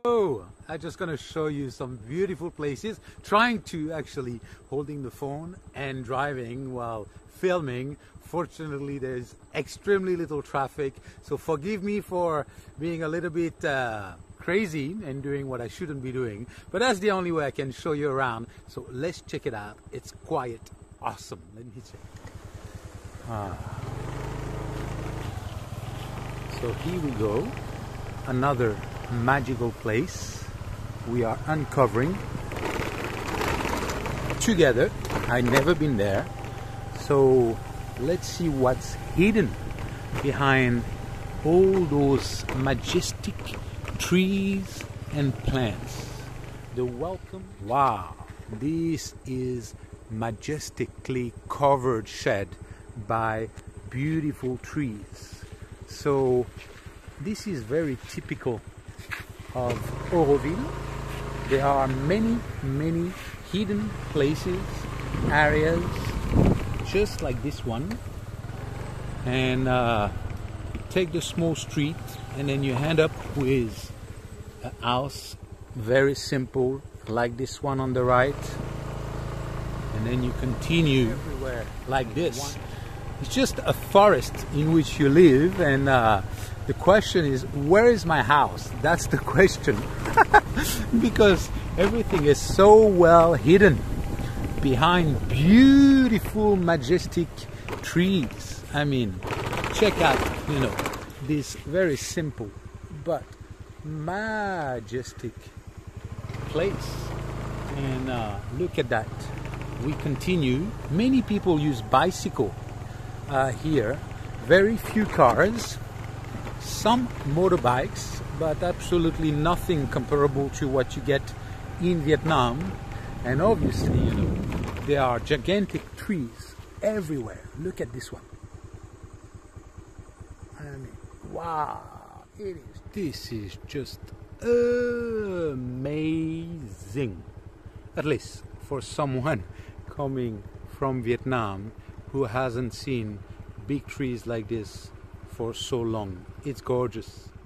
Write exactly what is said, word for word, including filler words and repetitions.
Oh, I'm just gonna show you some beautiful places, trying to actually holding the phone and driving while filming. Fortunately, there's extremely little traffic, so forgive me for being a little bit uh, crazy and doing what I shouldn't be doing, but that's the only way I can show you around. So let's check it out. It's quite awesome. Let me check. Ah. So here we go, another magical place we are uncovering together. I've never been there, so let's see what's hidden behind all those majestic trees and plants. The welcome, wow, this is majestically covered shed by beautiful trees. So this is very typical of Auroville. There are many, many hidden places, areas, just like this one. And uh, you take the small street and then you end up with a house, very simple, like this one on the right. And then you continue everywhere like this. It's just a forest in which you live, and uh, the question is, where is my house? That's the question. Because everything is so well hidden behind beautiful, majestic trees. I mean, check out, you know, this very simple but majestic place. And uh, look at that. We continue. Many people use bicycle uh, here. Very few cars. Some motorbikes, but absolutely nothing comparable to what you get in Vietnam. And obviously, you know, there are gigantic trees everywhere. Look at this one. I mean, wow, it is. This is just amazing. At least for someone coming from Vietnam who hasn't seen big trees like this for so long. It's gorgeous.